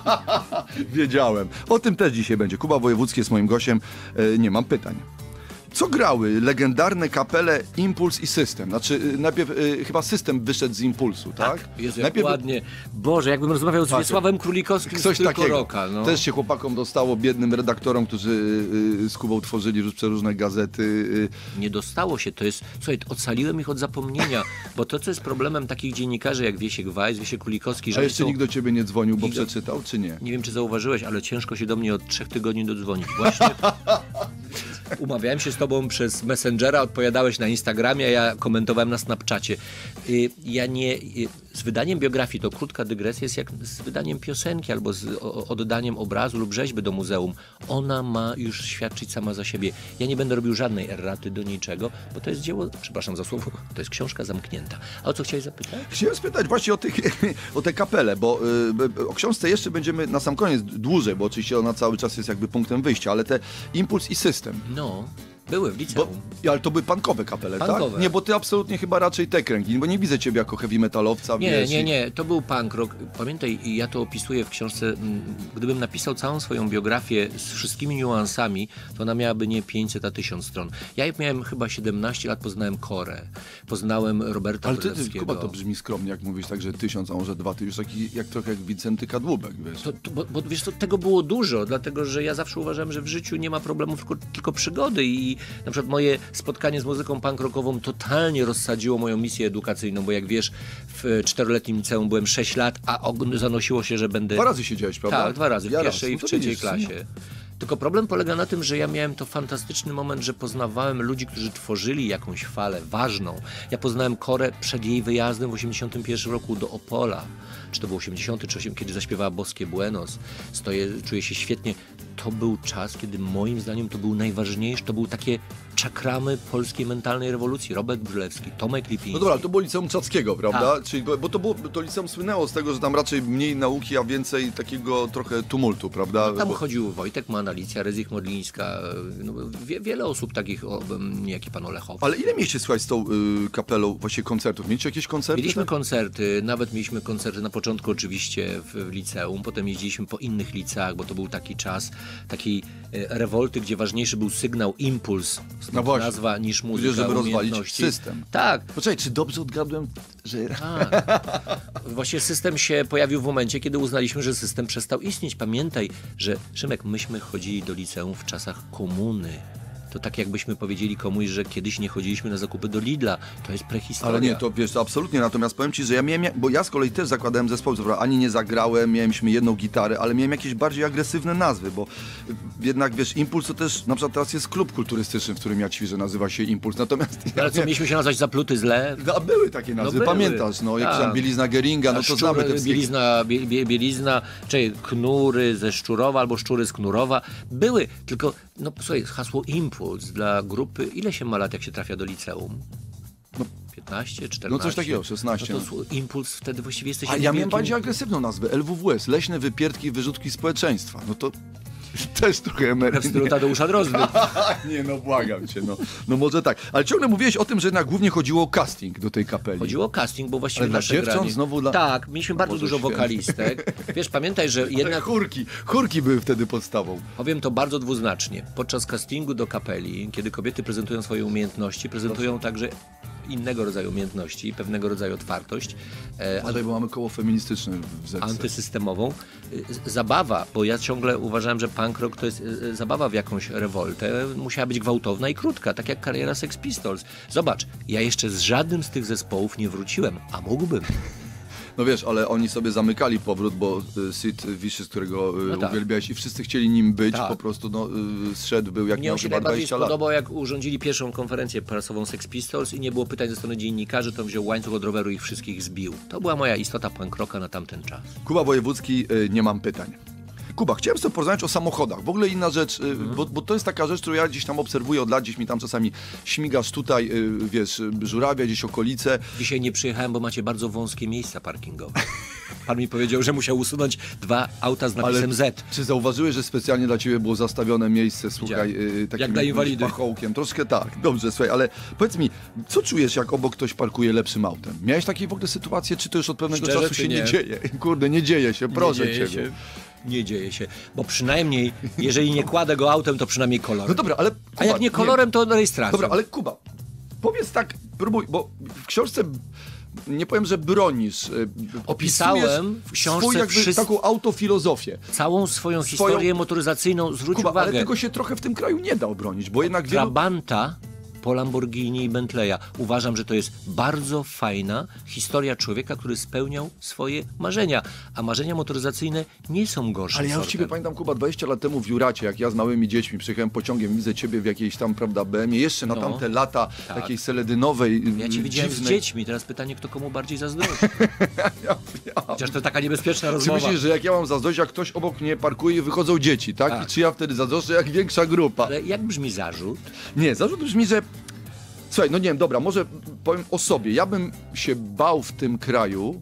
Wiedziałem. O tym też dzisiaj będzie. Kuba Wojewódzki jest moim gościem. E, nie mam pytań. Co grały legendarne kapele Impuls i System? Znaczy, y, najpierw y, chyba System wyszedł z Impulsu, tak? Tak, Jezu, jak najpierw ładnie. Boże, jakbym rozmawiał z Tak. Wiesławem Królikowskim z coś Tylko takiego. Roka. No. Też się chłopakom dostało, biednym redaktorom, którzy y, y, z Kubą tworzyli róż- przeróżne gazety. Y. Nie dostało się, to jest, słuchaj, ocaliłem ich od zapomnienia, bo to, co jest problemem takich dziennikarzy jak Wiesiek Weiss, Wiesiek Królikowski, że A oni jeszcze są, nikt do ciebie nie dzwonił, bo Nikt do- przeczytał, czy nie? nie wiem, czy zauważyłeś, ale ciężko się do mnie od trzech tygodni dodzwonić. Właśnie umawiałem się z tobą przez Messengera, odpowiadałeś na Instagramie, a ja komentowałem na Snapchacie. Y, Ja nie... y, Z wydaniem biografii to krótka dygresja jest jak z wydaniem piosenki albo z o- oddaniem obrazu lub rzeźby do muzeum. Ona ma już świadczyć sama za siebie. Ja nie będę robił żadnej erraty do niczego, bo to jest dzieło, przepraszam za słowo, to jest książka zamknięta. A o co chciałeś zapytać? Chciałem spytać właśnie o, tych, o te kapele, bo y, o książce jeszcze będziemy na sam koniec dłużej, bo oczywiście ona cały czas jest jakby punktem wyjścia, ale te Impuls i System. No, były w Bo, liceum. ale to były punkowe kapele, Punkowe. tak? Nie, bo ty absolutnie chyba raczej te kręgi, bo nie widzę ciebie jako heavy metalowca. Nie, wiesz, nie, i- nie, to był punk rock. Pamiętaj, i ja to opisuję w książce, mm, gdybym napisał całą swoją biografię z wszystkimi niuansami, to ona miałaby nie pięćset, a tysiąc stron. Ja jak miałem chyba siedemnaście lat, poznałem Korę, poznałem Roberta Ale ty, ty, Królewskiego. Kuba, to brzmi skromnie, jak mówisz tak, że tysiąc, a może dwa, ty już taki jak trochę jak Wincenty Kadłubek, wiesz. To, to, bo, bo wiesz co, tego było dużo, dlatego że ja zawsze uważałem, że w życiu nie ma problemów, tylko, tylko przygody i na przykład moje spotkanie z muzyką punk rockową totalnie rozsadziło moją misję edukacyjną, bo jak wiesz, w czteroletnim liceum byłem sześć lat, a og- zanosiło się, że będę... Dwa razy siedziałeś, prawda? Tak, dwa razy, w Ja pierwszej raz. i No w to trzeciej widzisz, klasie. Tylko problem polega na tym, że ja miałem to fantastyczny moment, że poznawałem ludzi, którzy tworzyli jakąś falę ważną. Ja poznałem Korę przed jej wyjazdem w osiemdziesiątym pierwszym roku do Opola. Czy to był osiemdziesiąty, czy osiemdziesiąty, kiedy zaśpiewała Boskie Buenos. Stoję, czuję się świetnie. To był czas, kiedy moim zdaniem to był najważniejszy, to był takie czakramy polskiej mentalnej rewolucji. Robert Brylewski, Tomek Lipiński. No dobra, ale to było liceum Czackiego, prawda? Tak. Czyli, bo bo to, było, to liceum słynęło z tego, że tam raczej mniej nauki, a więcej takiego trochę tumultu, prawda? Tam Bo- chodził Wojtek Mann, Alicja Rydzik Modlińska, no, wie, wiele osób takich, o, m, jak i pan Olechow. Ale ile mieliście, słuchaj, z tą y, kapelą właśnie koncertów? Mieliście jakieś koncerty? Mieliśmy koncerty, nawet mieliśmy koncerty na początku oczywiście w, w liceum, potem jeździliśmy po innych liceach, bo to był taki czas takiej e, rewolty, gdzie ważniejszy był sygnał, impuls, stąd No właśnie. nazwa, niż muzyka, Tudzież, żeby rozwalić umiejętności. system. Tak, Poczekaj, czy dobrze odgadłem, że... tak. Właśnie system się pojawił w momencie, kiedy uznaliśmy, że system przestał istnieć. Pamiętaj, że Szymek, myśmy chodzili do liceum w czasach komuny. To tak jakbyśmy powiedzieli komuś, że kiedyś nie chodziliśmy na zakupy do Lidla. To jest prehistoria. Ale nie, to wiesz, to absolutnie. Natomiast powiem ci, że ja miałem, bo ja z kolei też zakładałem zespoł, co prawda, ani nie zagrałem, mieliśmy jedną gitarę, ale miałem jakieś bardziej agresywne nazwy, bo jednak wiesz, Impuls to też, na przykład teraz jest klub kulturystyczny, w którym ja ćwiczę, nazywa się Impuls, natomiast... Ale co, mieliśmy się nazwać Zapluty Zle? No, a były takie nazwy, były. pamiętasz, no, jak Tak. tam bielizna Geringa, no to Szczur- znamy te wszystkie... bielizna, bie, bie, bielizna, czy knury ze Szczurowa albo szczury z Knurowa. Były, tylko, no słuchaj, hasło Impuls dla grupy, ile się ma lat, jak się trafia do liceum? No, piętnaście, czternaście? No coś takiego, szesnaście. No to sło- Impuls, wtedy właściwie jesteś... A ja wielkim... miałem bardziej agresywną nazwę, L W W S, Leśne Wypierdki i Wyrzutki Społeczeństwa. No to też trochę W emeryt. stylu Tadeusza Drozdy. Nie no, błagam cię, no. No może tak. Ale ciągle mówiłeś o tym, że jednak głównie chodziło o casting do tej kapeli. Chodziło o casting, bo właściwie Ale dla nasze dziewcząt? granie... Znowu dla- Tak, mieliśmy bardzo Boże dużo święty. wokalistek. Wiesz, pamiętaj, że Ale jednak... chórki, chórki były wtedy podstawą. Powiem to bardzo dwuznacznie. Podczas castingu do kapeli, kiedy kobiety prezentują swoje umiejętności, prezentują także innego rodzaju umiejętności, pewnego rodzaju otwartość, e, Ale bo mamy koło feministyczne w Zetce. antysystemową. E, Zabawa, bo ja ciągle uważałem, że punk rock to jest e, zabawa w jakąś rewoltę, musiała być gwałtowna i krótka, tak jak kariera Sex Pistols. Zobacz, ja jeszcze z żadnym z tych zespołów nie wróciłem, a mógłbym. No wiesz, ale oni sobie zamykali powrót, bo y, Sid Vicious, którego y, No tak. uwielbiałeś i wszyscy chcieli nim być, Tak. po prostu no, y, zszedł, był jak Mnie miał on się chyba najbardziej dwadzieścia lat. spodobał, jak urządzili pierwszą konferencję prasową Sex Pistols i nie było pytań ze strony dziennikarzy, to wziął łańcuch od roweru i ich wszystkich zbił. To była moja istota punk rocka na tamten czas. Kuba Wojewódzki, y, nie mam pytań. Kuba, chciałem sobie porozmawiać o samochodach. W ogóle inna rzecz, y, Mhm. bo, bo to jest taka rzecz, którą ja gdzieś tam obserwuję od lat, gdzieś mi tam czasami śmigasz tutaj, y, wiesz, y, żurawia, gdzieś okolice. Dzisiaj nie przyjechałem, bo macie bardzo wąskie miejsca parkingowe. Pan mi powiedział, że musiał usunąć dwa auta z napisem Ale Z. czy zauważyłeś, że specjalnie dla ciebie było zastawione miejsce, słuchaj, Widziałem. y, takim Jak dla jakimś inwalidów. pachołkiem? Troszkę tak, dobrze, słuchaj, ale powiedz mi, co czujesz, jak obok ktoś parkuje lepszym autem? Miałeś takie w ogóle sytuacje, czy to już od pewnego Szczerze, czasu czy się nie? nie? dzieje? Kurde, nie dzieje się, proszę dzieje ciebie. się. Nie dzieje się, bo przynajmniej, jeżeli nie kładę go autem, to przynajmniej kolorem. No dobra, ale... Kuba, A jak nie kolorem, to rejestracją. Dobra, ale Kuba, powiedz tak, próbuj, bo w książce... Nie powiem, że bronisz. Opisałem w książce swój jakby wszystko, taką autofilozofię. Całą swoją, Swoją... historię motoryzacyjną, zwróć Kuba, uwagę. ale tego się trochę w tym kraju nie da obronić, bo jednak wielu... Trabanta po Lamborghini i Bentleya. Uważam, że to jest bardzo fajna historia człowieka, który spełniał swoje marzenia. A marzenia motoryzacyjne nie są gorsze. Ale ja już sortem. ciebie pamiętam, Kuba, dwadzieścia lat temu w Juracie, jak ja z małymi dziećmi przyjechałem pociągiem, widzę ciebie w jakiejś tam, prawda, B M ie, jeszcze na No, tamte lata tak. takiej seledynowej, Ja cię widziałem dziwnej... z dziećmi. Teraz pytanie, kto komu bardziej zazdrości. ja, ja. Chociaż to taka niebezpieczna Czy rozmowa. myślisz, że jak ja mam zazdrość, jak ktoś obok mnie parkuje i wychodzą dzieci, tak? Tak. I czy ja wtedy zazdroszczę jak większa grupa? Ale jak brzmi zarzut? Nie, zarzut brzmi, że... Słuchaj, no nie wiem, dobra, może powiem o sobie. Ja bym się bał w tym kraju,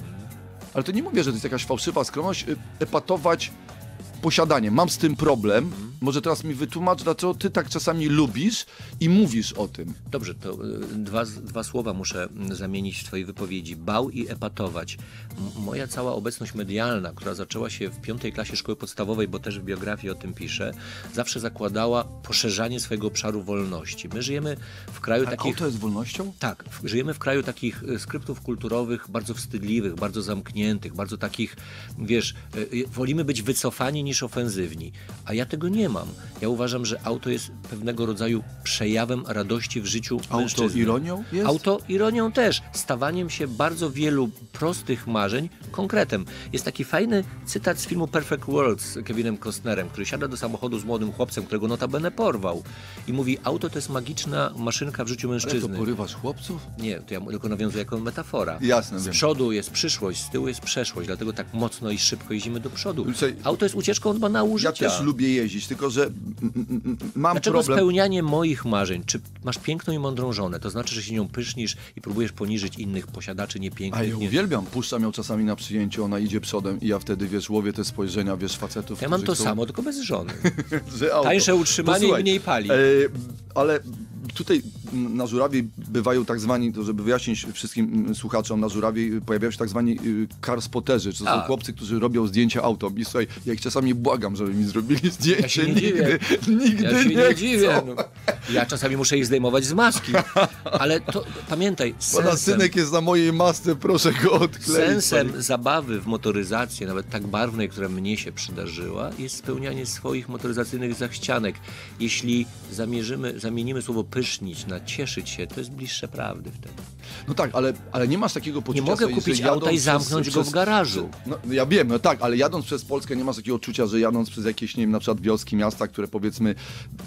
ale to nie mówię, że to jest jakaś fałszywa skromność, y, epatować posiadaniem. Mam z tym problem. Może teraz mi wytłumacz, dlaczego ty tak czasami lubisz i mówisz o tym. Dobrze, to y, dwa, dwa słowa muszę mm, zamienić w twojej wypowiedzi. Bał i epatować. M- moja cała obecność medialna, która zaczęła się w piątej klasie szkoły podstawowej, bo też w biografii o tym piszę, zawsze zakładała poszerzanie swojego obszaru wolności. My żyjemy w kraju A takich... auto jest wolnością? Tak, w- żyjemy w kraju takich y, skryptów kulturowych bardzo wstydliwych, bardzo zamkniętych, bardzo takich, wiesz, y, y, wolimy być wycofani niż ofensywni, a ja tego nie mam. Ja uważam, że auto jest pewnego rodzaju przejawem radości w życiu mężczyzny. Autoironią jest? Autoironią też, stawaniem się bardzo wielu prostych marzeń konkretem. Jest taki fajny cytat z filmu Perfect World z Kevinem Costnerem, który siada do samochodu z młodym chłopcem, którego notabene porwał i mówi, auto to jest magiczna maszynka w życiu Ale to mężczyzny. porywasz chłopców? Nie, to ja tylko nawiązuję jako metafora. Jasne, Z wiem. przodu jest przyszłość, z tyłu jest przeszłość, dlatego tak mocno i szybko jeździmy do przodu. Słuchaj, Auto jest ucieczką od banału życia. Ja też lubię jeździć, tylko że mm, mm, mm, mam Dlaczego problem... spełnianie moich marzeń? Czy masz piękną i mądrą żonę? To znaczy, że się nią pysznisz i próbujesz poniżyć innych posiadaczy A niepięknych. ja nie... uwielbiam, puszczam ją czasami na przyjęciu, ona idzie przodem i ja wtedy, wiesz, łowię te spojrzenia, wiesz, facetów, Ja mam to którzy chcą- samo, tylko bez żony. że auto. Tańsze utrzymanie Posłuchaj, i mniej pali. E, ale tutaj na Żurawie bywają tak zwani, to żeby wyjaśnić wszystkim mm, słuchaczom, na Żurawie pojawiają się tak zwani y, carspotterzy, to są A. chłopcy, którzy robią zdjęcia autom. I słuchaj, ja ich czasami błagam, żeby mi zrobili zdjęcie. Ja się nie nigdy, dziwię. nigdy Ja się nie, nie chcą. dziwię. No. Ja czasami muszę ich zdejmować z maski. Ale to pamiętaj, Pana sensem, synek jest na mojej masce, proszę go odkleić. sensem zabawy w motoryzację, nawet tak barwnej, która mnie się przydarzyła, jest spełnianie swoich motoryzacyjnych zachcianek. Jeśli zamierzymy, zamienimy słowo pysznić na cieszyć się, to jest bliższe prawdy wtedy. No tak, ale, ale nie masz takiego poczucia... Nie mogę że- że kupić jadąc auta i zamknąć go w garażu. No, ja wiem, no tak, ale jadąc przez Polskę nie masz takiego odczucia, że jadąc przez jakieś, nie wiem, na przykład wioski, miasta, które powiedzmy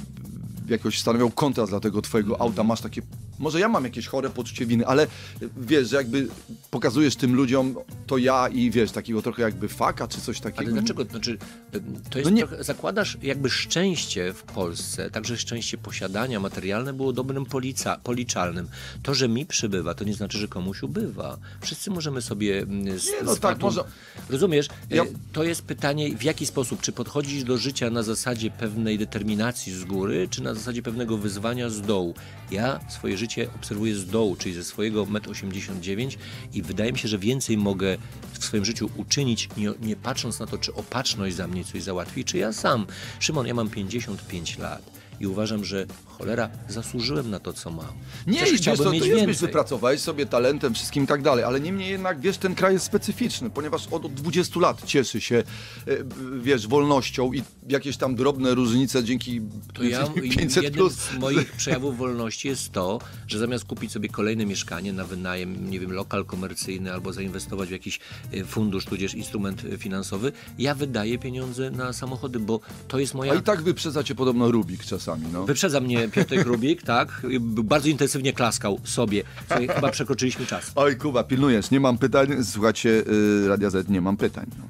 jakoś stanowią kontrast dla tego twojego auta, masz takie... Może ja mam jakieś chore poczucie winy, ale wiesz, że jakby pokazujesz tym ludziom to ja i wiesz, takiego trochę jakby faka czy coś takiego. Ale dlaczego? Znaczy, to jest No nie- trochę, zakładasz jakby szczęście w Polsce, także szczęście posiadania materialne było dobrym polica, policzalnym. To, że mi przybywa, to nie znaczy, że komuś ubywa. Wszyscy możemy sobie mm, z, Nie, no z tak, fatum- może- Rozumiesz? Ja- E, To jest pytanie, w jaki sposób? Czy podchodzisz do życia na zasadzie pewnej determinacji z góry, czy na zasadzie pewnego wyzwania z dołu? Ja swoje życie obserwuję z dołu, czyli ze swojego metr osiemdziesiąt dziewięć i wydaje mi się, że więcej mogę w swoim życiu uczynić, nie, nie patrząc na to, czy opatrzność za mnie coś załatwi, czy ja sam. Szymon, ja mam pięćdziesiąt pięć lat i uważam, że cholera, zasłużyłem na to, co mam. Nie, Też i wiesz chciałbym co, to mieć jest, więcej. byś wypracowałeś sobie talentem, wszystkim i tak dalej, ale niemniej jednak, wiesz, ten kraj jest specyficzny, ponieważ od, od dwudziestu lat cieszy się, e, wiesz, wolnością i jakieś tam drobne różnice dzięki To ja, pięćset jednym plus. z moich przejawów wolności jest to, że zamiast kupić sobie kolejne mieszkanie na wynajem, nie wiem, lokal komercyjny albo zainwestować w jakiś e, fundusz, tudzież instrument e, finansowy, ja wydaję pieniądze na samochody, bo to jest moja... A i tak wyprzedza cię podobno Rubik czasami, no. Wyprzedza mnie Piotrek Rubik, tak? Bardzo intensywnie klaskał sobie. Słuchaj, chyba przekroczyliśmy czas. Oj, Kuba, pilnujesz, nie mam pytań, słuchajcie, y, Radia Z, nie mam pytań. No.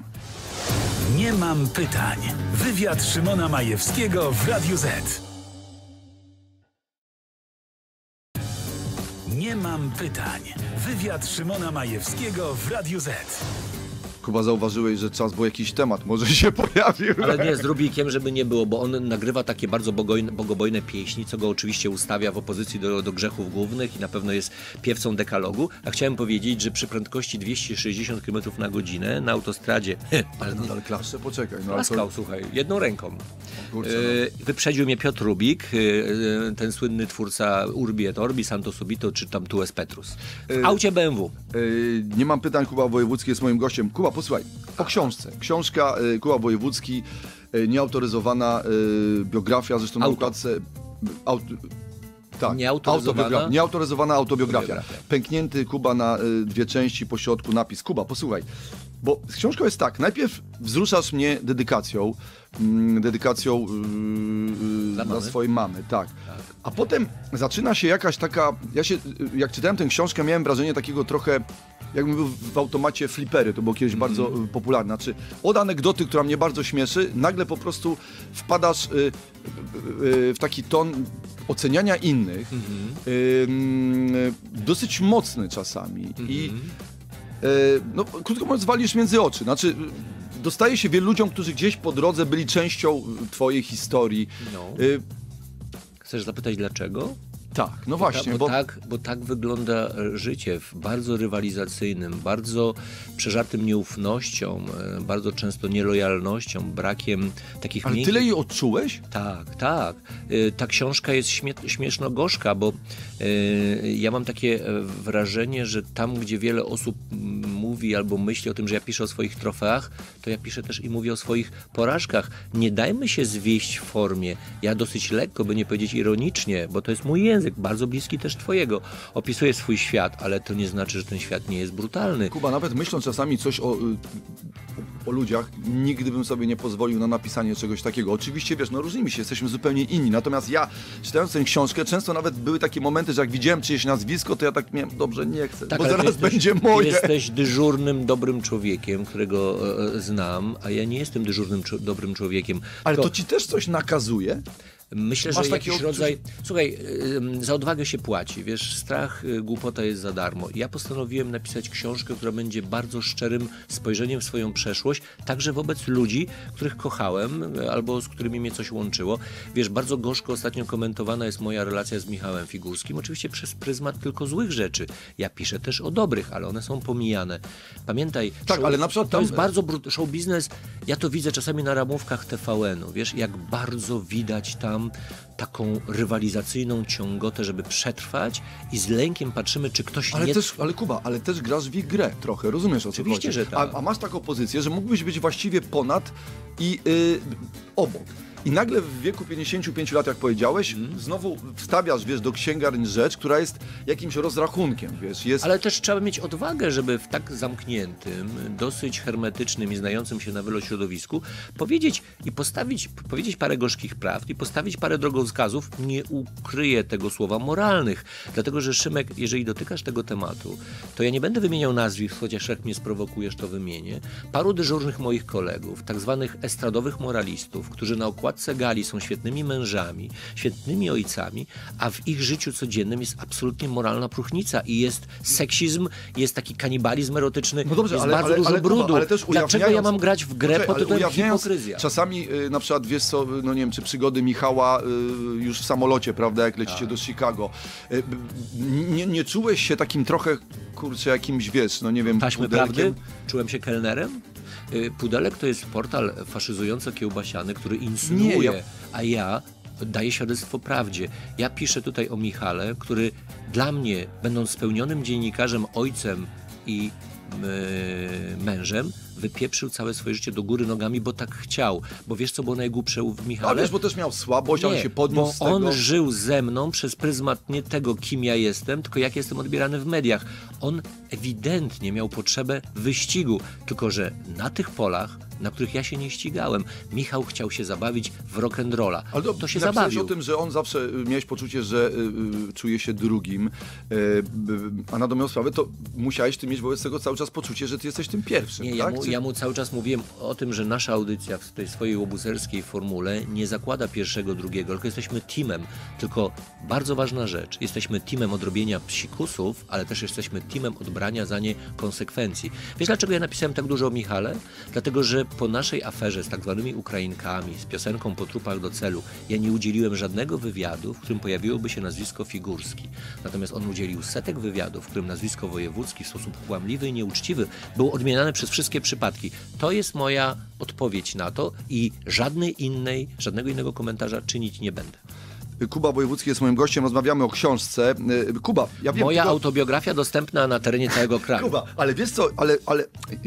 Nie mam pytań. Wywiad Szymona Majewskiego w Radiu Z. Nie mam pytań. Wywiad Szymona Majewskiego w Radiu Z. Kuba, zauważyłeś, że czas, bo jakiś temat może się pojawił. Ale nie, z Rubikiem, żeby nie było, bo on nagrywa takie bardzo bogojne, bogobojne pieśni, co go oczywiście ustawia w opozycji do, do grzechów głównych i na pewno jest piewcą dekalogu. A chciałem powiedzieć, że przy prędkości dwieście sześćdziesiąt kilometrów na godzinę na autostradzie... Ale nadal klaszcze, poczekaj. No, Klaskał, to... słuchaj, jedną ręką. Kurczę, no. Wyprzedził mnie Piotr Rubik, ten słynny twórca Urbi et Orbi, Santo Subito, czy tam Tu es Petrus. W aucie B M W. Nie mam pytań, Kuba Wojewódzki jest moim gościem. Kuba, posłuchaj, o książce. Książka Kuba Wojewódzki, nieautoryzowana biografia, zresztą na układce... Aut... Tak, nieautoryzowana? Autobiografia. Nieautoryzowana autobiografia. autobiografia. Pęknięty Kuba na y, dwie części, po środku napis. Kuba, posłuchaj, bo z książką jest tak, najpierw wzruszasz mnie dedykacją, mm, dedykacją yy, dla, dla swojej mamy, tak. tak. A potem zaczyna się jakaś taka, ja się, jak czytałem tę książkę, miałem wrażenie takiego trochę, jakbym był w automacie flipery, to było kiedyś mm. bardzo y, popularne. Znaczy, od anegdoty, która mnie bardzo śmieszy, nagle po prostu wpadasz y, y, y, w taki ton oceniania innych, mm-hmm. y, y, dosyć mocny czasami. Mm-hmm. I y, no, krótko mówiąc, walisz między oczy. Znaczy, dostaje się wielu ludziom, którzy gdzieś po drodze byli częścią twojej historii. No. Y, Chcesz zapytać dlaczego? Tak, no bo właśnie. Ta, bo, bo... Tak, bo tak wygląda życie w bardzo rywalizacyjnym, bardzo przeżartym nieufnością, bardzo często nielojalnością, brakiem takich Ale miękkich... tyle jej odczułeś? Tak, tak. Ta książka jest śmie śmieszno-gorzka, bo yy, ja mam takie wrażenie, że tam, gdzie wiele osób mówi albo myśli o tym, że ja piszę o swoich trofeach, to ja piszę też i mówię o swoich porażkach. Nie dajmy się zwieść w formie. Ja dosyć lekko, by nie powiedzieć ironicznie, bo to jest mój język, bardzo bliski też twojego. Opisuję swój świat, ale to nie znaczy, że ten świat nie jest brutalny. Kuba, nawet myśląc czasami coś o, o ludziach, nigdy bym sobie nie pozwolił na napisanie czegoś takiego. Oczywiście, wiesz, no różnimy się, jesteśmy zupełnie inni. Natomiast ja, czytając tę książkę, często nawet były takie momenty, że jak widziałem czyjeś nazwisko, to ja tak miałem, dobrze, nie chcę, tak, bo zaraz jesteś, będzie moje. Ty jesteś dyżurnym, dobrym człowiekiem, którego e, znam, a ja nie jestem dyżurnym, dobrym człowiekiem. Ale to... to ci też coś nakazuje? Myślę, Masz że jakiś taki rodzaj... Słuchaj, za odwagę się płaci, wiesz, strach, głupota jest za darmo. Ja postanowiłem napisać książkę, która będzie bardzo szczerym spojrzeniem w swoją przeszłość, także wobec ludzi, których kochałem albo z którymi mnie coś łączyło. Wiesz, bardzo gorzko ostatnio komentowana jest moja relacja z Michałem Figurskim, oczywiście przez pryzmat tylko złych rzeczy. Ja piszę też o dobrych, ale one są pomijane. Pamiętaj, tak, show, ale na przykład to tam... jest bardzo brud... show biznes, ja to widzę czasami na ramówkach T V N-u, wiesz, jak bardzo widać tam taką rywalizacyjną ciągotę, żeby przetrwać i z lękiem patrzymy, czy ktoś ale nie... Też, ale Kuba, ale też grasz w ich grę trochę, rozumiesz o co chodzi? Oczywiście, że tak. A, a masz taką pozycję, że mógłbyś być właściwie ponad i yy, obok. I nagle w wieku pięćdziesięciu pięciu lat, jak powiedziałeś, mm. znowu wstawiasz, wiesz, do księgarni rzecz, która jest jakimś rozrachunkiem, wiesz. Jest... Ale też trzeba mieć odwagę, żeby w tak zamkniętym, dosyć hermetycznym i znającym się na wylot środowisku powiedzieć i postawić, powiedzieć parę gorzkich prawd i postawić parę drogowskazów. Nie ukryję tego słowa moralnych. Dlatego, że Szymek, jeżeli dotykasz tego tematu, to ja nie będę wymieniał nazwisk, chociaż jak mnie sprowokujesz, to wymienię. Paru dyżurnych moich kolegów, tak zwanych estradowych moralistów, którzy na okładce gali są świetnymi mężami, świetnymi ojcami, a w ich życiu codziennym jest absolutnie moralna próchnica i jest seksizm, jest taki kanibalizm erotyczny, no dobrze, jest ale, bardzo ale, dużo ale, brudu. Kuba, ale też Dlaczego ja mam grać w grę pod tytułem hipokryzja? Czasami y, na przykład, wiesz co, no nie wiem, czy przygody Michała y, już w samolocie, prawda, jak lecicie tak. do Chicago. Y, nie, nie czułeś się takim trochę, kurczę, jakimś, wiesz, no nie wiem, Taśmy prawdy? Czułem się kelnerem? Pudelek to jest portal faszyzująco-kiełbasiany, który insynuuje, nie, ja... a ja daję świadectwo prawdzie. Ja piszę tutaj o Michale, który dla mnie, będąc spełnionym dziennikarzem, ojcem i yy, mężem, wypieprzył całe swoje życie do góry nogami, bo tak chciał. Bo wiesz, co było najgłupsze w Michale? No wiesz, bo też miał słabość, nie, on się podniósł bo z tego. On żył ze mną przez pryzmat nie tego, kim ja jestem, tylko jak jestem odbierany w mediach. On ewidentnie miał potrzebę wyścigu, tylko że na tych polach, na których ja się nie ścigałem, Michał chciał się zabawić w rock'n'rolla. Ale to, to się zabawił. o tym, że on zawsze miałeś poczucie, że y, y, czuje się drugim, y, y, a na dobrą sprawę to musiałeś ty mieć wobec tego cały czas poczucie, że ty jesteś tym pierwszym, nie, tak? Ja, Coś ja mu cały czas mówiłem o tym, że nasza audycja w tej swojej łobuzerskiej formule nie zakłada pierwszego, drugiego, tylko jesteśmy teamem. Tylko bardzo ważna rzecz, jesteśmy teamem odrobienia psikusów, ale też jesteśmy teamem odbrania za nie konsekwencji. Wiesz, dlaczego ja napisałem tak dużo o Michale? Dlatego, że po naszej aferze z tak zwanymi Ukrainkami, z piosenką Po trupach do celu, ja nie udzieliłem żadnego wywiadu, w którym pojawiłoby się nazwisko Figurski. Natomiast on udzielił setek wywiadów, w którym nazwisko Wojewódzki w sposób kłamliwy i nieuczciwy było odmieniane przez wszystkie przypadki. To jest moja odpowiedź na to i żadnej innej, żadnego innego komentarza czynić nie będę. Kuba Wojewódzki jest moim gościem, rozmawiamy o książce. Kuba, ja wiem... Moja Kuba... autobiografia dostępna na terenie całego kraju. Kuba, ale wiesz co, ale... ale...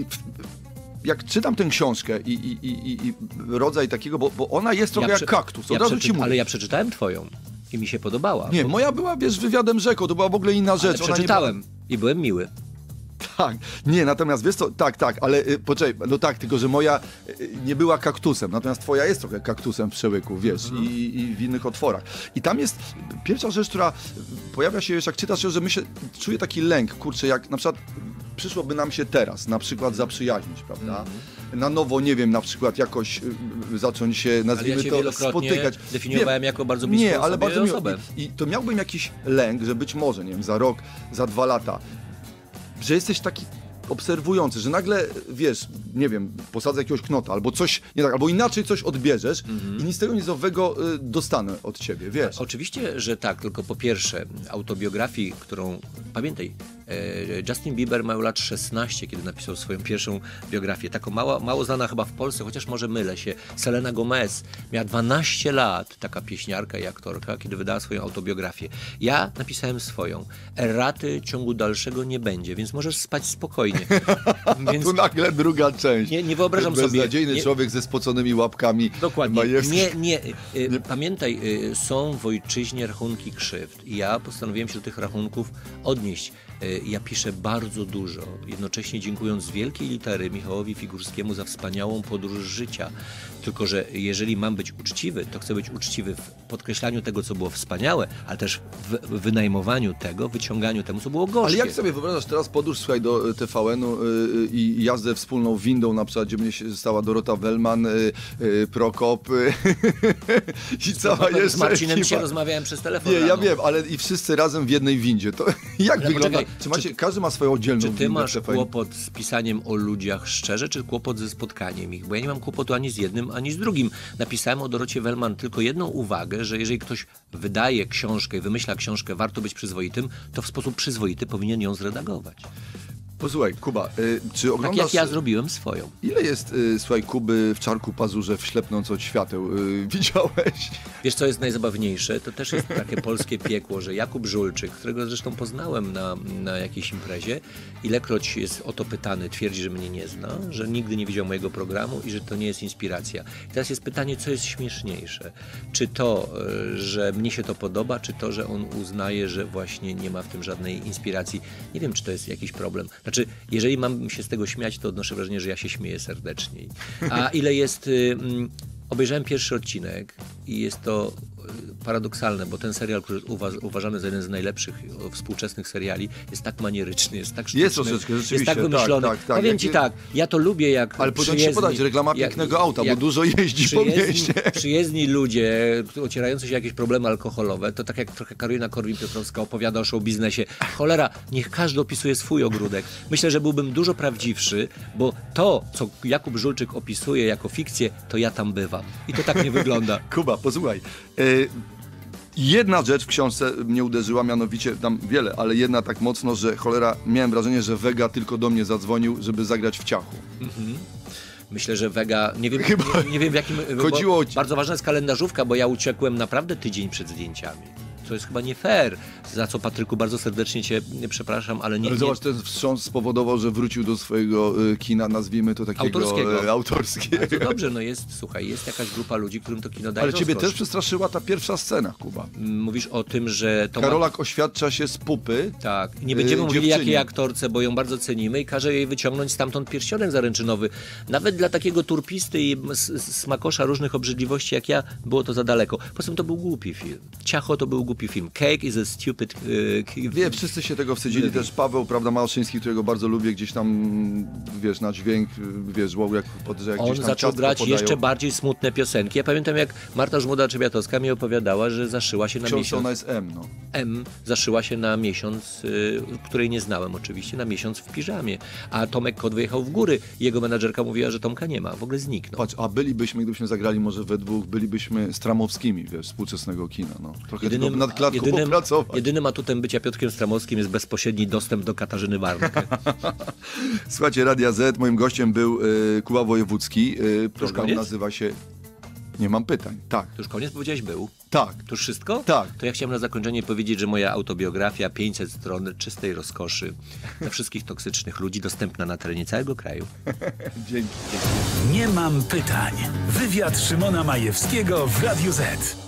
Jak czytam tę książkę i, i, i, i rodzaj takiego, bo, bo ona jest trochę ja jak prze... kaktus, od ja razu przeczy... ci mówię. Ale ja przeczytałem twoją i mi się podobała. Nie, bo... moja była, wiesz, wywiadem rzeką, to była w ogóle inna rzecz. Ale Ona przeczytałem nie była... i byłem miły. Tak, nie, natomiast wiesz co, tak, tak, ale y, poczekaj, no tak, tylko że moja y, nie była kaktusem, natomiast twoja jest trochę kaktusem w przełyku, wiesz, mm. i, i w innych otworach. I tam jest pierwsza rzecz, która pojawia się, wiesz, jak czytasz, że myślę, czuję taki lęk, kurczę, jak na przykład przyszłoby nam się teraz, na przykład zaprzyjaźnić, prawda? Mm. Na nowo, nie wiem, na przykład jakoś y, zacząć się, nazwijmy ale ja to, spotykać. definiowałem nie, jako bardzo bliską nie, ale bardzo osobę. I, I to miałbym jakiś lęk, że być może, nie wiem, za rok, za dwa lata, że jesteś taki obserwujący, że nagle, wiesz, nie wiem, posadzę jakiegoś knota, albo coś nie tak, albo inaczej coś odbierzesz mm-hmm. i nic z tego nic owego y, dostanę od ciebie, wiesz. Oczywiście, że tak, tylko po pierwsze, autobiografii, którą, pamiętaj, e, Justin Bieber miał lat szesnaście, kiedy napisał swoją pierwszą biografię, taką mało, mało znana chyba w Polsce, chociaż może mylę się, Selena Gomez miała dwanaście lat, taka pieśniarka i aktorka, kiedy wydała swoją autobiografię. Ja napisałem swoją. Erraty ciągu dalszego nie będzie, więc możesz spać spokojnie. Więc... Tu nagle druga część. Nie, nie wyobrażam Beznadziejny sobie. Beznadziejny człowiek ze spoconymi łapkami. Dokładnie. Majewski. Nie, nie, nie. Pamiętaj, są w ojczyźnie rachunki krzywd. I ja postanowiłem się do tych rachunków odnieść. Ja piszę bardzo dużo, jednocześnie dziękując z wielkiej litery Michałowi Figurskiemu za wspaniałą podróż życia. Tylko że jeżeli mam być uczciwy, to chcę być uczciwy w podkreślaniu tego, co było wspaniałe, ale też w wynajmowaniu tego, wyciąganiu temu, co było gorzkie. Ale jak sobie wyobrażasz teraz podróż, słuchaj, do T V N-u yy, i jazdę wspólną windą, na przykład, gdzie mnie się stała Dorota Wellman, yy, yy, Prokop yy, i cała jeszcze Z Marcinem ekipa. się rozmawiałem przez telefon Nie, rano. ja wiem, ale i wszyscy razem w jednej windzie. To jak Ale wygląda? poczekaj, Czy macie, czy, każdy ma swoją oddzielną Czy ty windę masz w T V N? kłopot z pisaniem o ludziach szczerze, czy kłopot ze spotkaniem ich? Bo ja nie mam kłopotu ani z jednym, ani z drugim. Napisałem o Dorocie Wellman tylko jedną uwagę, że jeżeli ktoś wydaje książkę i wymyśla książkę, warto być przyzwoitym, to w sposób przyzwoity powinien ją zredagować. Posłuchaj, Kuba, y, czy oglądasz... Tak jak ja zrobiłem swoją. Ile jest, y, słuchaj, Kuby w czarku pazurze wślepnąc od świateł? Y, widziałeś? Wiesz, co jest najzabawniejsze? To też jest takie polskie piekło, że Jakub Żulczyk, którego zresztą poznałem na, na jakiejś imprezie, ilekroć jest o to pytany, twierdzi, że mnie nie zna, że nigdy nie widział mojego programu i że to nie jest inspiracja. I teraz jest pytanie, co jest śmieszniejsze? Czy to, że mnie się to podoba, czy to, że on uznaje, że właśnie nie ma w tym żadnej inspiracji? Nie wiem, czy to jest jakiś problem. Znaczy, jeżeli mam się z tego śmiać, to odnoszę wrażenie, że ja się śmieję serdeczniej. A ile jest... Y, obejrzałem pierwszy odcinek i jest to paradoksalne, bo ten serial, który uwa- uważany za jeden z najlepszych współczesnych seriali, jest tak manieryczny, jest tak sztuczny, jest troszeczkę, rzeczywiście, jest tak wymyślony. Tak, tak, tak. Powiem jak ci je... tak, ja to lubię, jak Ale powinien się podać, reklama pięknego jak, auta, jak, bo dużo jeździ po mieście. Przyjezdni ludzie, ocierający się jakieś problemy alkoholowe, to tak jak trochę Karolina Korwin-Piotrowska opowiada o show biznesie. Cholera, niech każdy opisuje swój ogródek. Myślę, że byłbym dużo prawdziwszy, bo to, co Jakub Żulczyk opisuje jako fikcję, to ja tam bywam. I to tak nie wygląda. Kuba, posłuchaj. Y- Jedna rzecz w książce mnie uderzyła, mianowicie tam wiele, ale jedna tak mocno, że cholera, miałem wrażenie, że Vega tylko do mnie zadzwonił, żeby zagrać w ciachu. Mhm. Myślę, że Vega, nie wiem, Chyba nie, nie wiem w jakim... chodziło o... Bardzo ważna jest kalendarzówka, bo ja uciekłem naprawdę tydzień przed zdjęciami. To jest chyba nie fair, za co, Patryku, bardzo serdecznie cię przepraszam, ale nie... Ale zobacz, ten wstrząs spowodował, że wrócił do swojego y, kina, nazwijmy to takiego... Autorskiego. Y, autorskiego. To dobrze, no jest, słuchaj, jest jakaś grupa ludzi, którym to kino daje Ale ciebie rozkosz. też przestraszyła ta pierwsza scena, Kuba. Mówisz o tym, że... To Karolak ma... oświadcza się z pupy. Tak, nie będziemy y, mówili dziewczynie. jakiej aktorce, bo ją bardzo cenimy i każe jej wyciągnąć stamtąd pierścionek zaręczynowy. Nawet dla takiego turpisty i smakosza różnych obrzydliwości jak ja, było to za daleko. Poza tym to był głupi film. Ciacho to był głupi film. Cake is a stupid... Yy, Wie, wszyscy się tego wstydzili, też Paweł, prawda, Malszyński, którego bardzo lubię, gdzieś tam, wiesz, na dźwięk, wiesz, wow, jak, pod, jak On gdzieś tam zaczął grać podają. jeszcze bardziej smutne piosenki. Ja pamiętam, jak Marta Żmuda-Trzebiatowska mi opowiadała, że zaszyła się na Książce miesiąc... ona jest M, no. M zaszyła się na miesiąc, y, której nie znałem oczywiście, na miesiąc w piżamie. A Tomek Kot wyjechał w góry. Jego menadżerka mówiła, że Tomka nie ma, w ogóle zniknął. Patrz, a bylibyśmy, gdybyśmy zagrali może we dwóch, bylibyśmy Stramowskimi, wiesz, współczesnego kina, no. Trochę tylko nad klatką jedynym, popracować. jedynym atutem bycia Piotrkiem Stramowskim jest bezpośredni dostęp do Katarzyny Warnke. Słuchajcie, Radia Z, moim gościem był y, Kuba Wojewódzki. Y, program koniec? nazywa się... Nie mam pytań. Tak, To już koniec powiedziałeś był? tak. To już wszystko? Tak. To ja chciałem na zakończenie powiedzieć, że moja autobiografia, pięćset stron czystej rozkoszy dla wszystkich toksycznych ludzi, dostępna na terenie całego kraju. Dzięki. Nie mam pytań. Wywiad Szymona Majewskiego w Radiu Z.